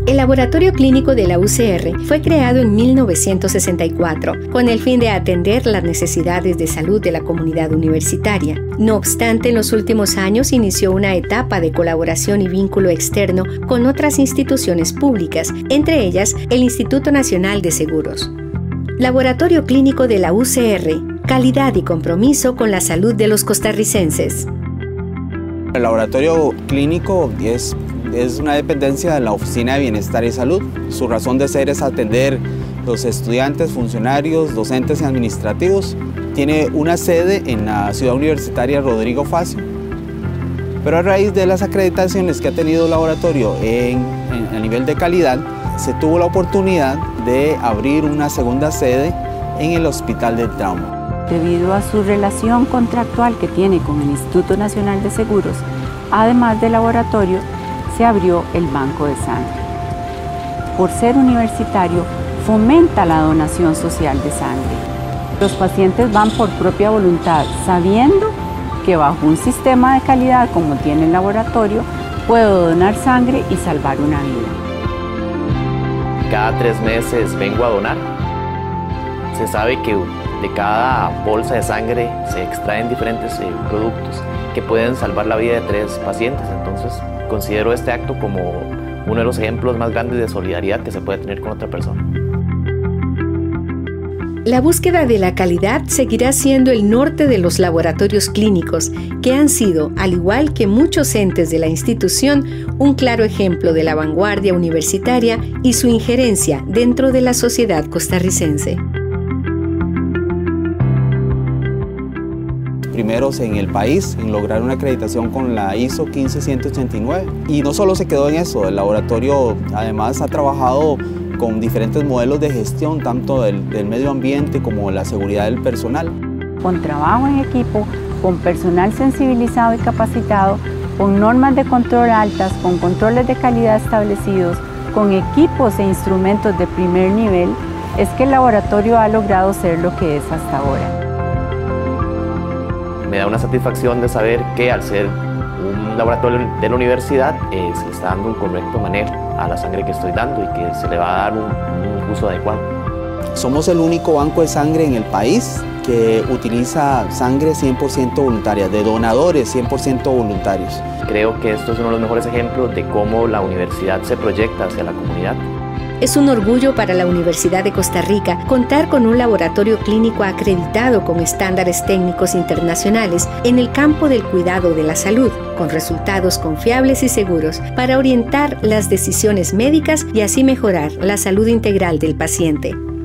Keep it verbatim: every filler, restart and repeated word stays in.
El Laboratorio Clínico de la U C R fue creado en mil novecientos sesenta y cuatro con el fin de atender las necesidades de salud de la comunidad universitaria. No obstante, en los últimos años inició una etapa de colaboración y vínculo externo con otras instituciones públicas, entre ellas el Instituto Nacional de Seguros. Laboratorio Clínico de la U C R, calidad y compromiso con la salud de los costarricenses. El laboratorio clínico es, es una dependencia de la Oficina de Bienestar y Salud. Su razón de ser es atender los estudiantes, funcionarios, docentes y administrativos. Tiene una sede en la ciudad universitaria Rodrigo Facio. Pero a raíz de las acreditaciones que ha tenido el laboratorio en, en, a nivel de calidad, se tuvo la oportunidad de abrir una segunda sede en el Hospital del Trauma. Debido a su relación contractual que tiene con el Instituto Nacional de Seguros, además del laboratorio, se abrió el Banco de Sangre. Por ser universitario, fomenta la donación social de sangre. Los pacientes van por propia voluntad, sabiendo que bajo un sistema de calidad como tiene el laboratorio, puedo donar sangre y salvar una vida. Cada tres meses vengo a donar. Se sabe que de cada bolsa de sangre se extraen diferentes eh, productos que pueden salvar la vida de tres pacientes. Entonces considero este acto como uno de los ejemplos más grandes de solidaridad que se puede tener con otra persona. La búsqueda de la calidad seguirá siendo el norte de los laboratorios clínicos, que han sido, al igual que muchos entes de la institución, un claro ejemplo de la vanguardia universitaria y su injerencia dentro de la sociedad costarricense. Primeros en el país en lograr una acreditación con la I S O quince ciento ochenta y nueve. Y no solo se quedó en eso, el laboratorio además ha trabajado con diferentes modelos de gestión, tanto del, del medio ambiente como la seguridad del personal. Con trabajo en equipo, con personal sensibilizado y capacitado, con normas de control altas, con controles de calidad establecidos, con equipos e instrumentos de primer nivel, es que el laboratorio ha logrado ser lo que es hasta ahora. Me da una satisfacción de saber que al ser un laboratorio de la universidad eh, se le está dando un correcto manejo a la sangre que estoy dando y que se le va a dar un, un uso adecuado. Somos el único banco de sangre en el país que utiliza sangre cien por ciento voluntaria, de donadores cien por ciento voluntarios. Creo que esto es uno de los mejores ejemplos de cómo la universidad se proyecta hacia la comunidad. Es un orgullo para la Universidad de Costa Rica contar con un laboratorio clínico acreditado con estándares técnicos internacionales en el campo del cuidado de la salud, con resultados confiables y seguros para orientar las decisiones médicas y así mejorar la salud integral del paciente.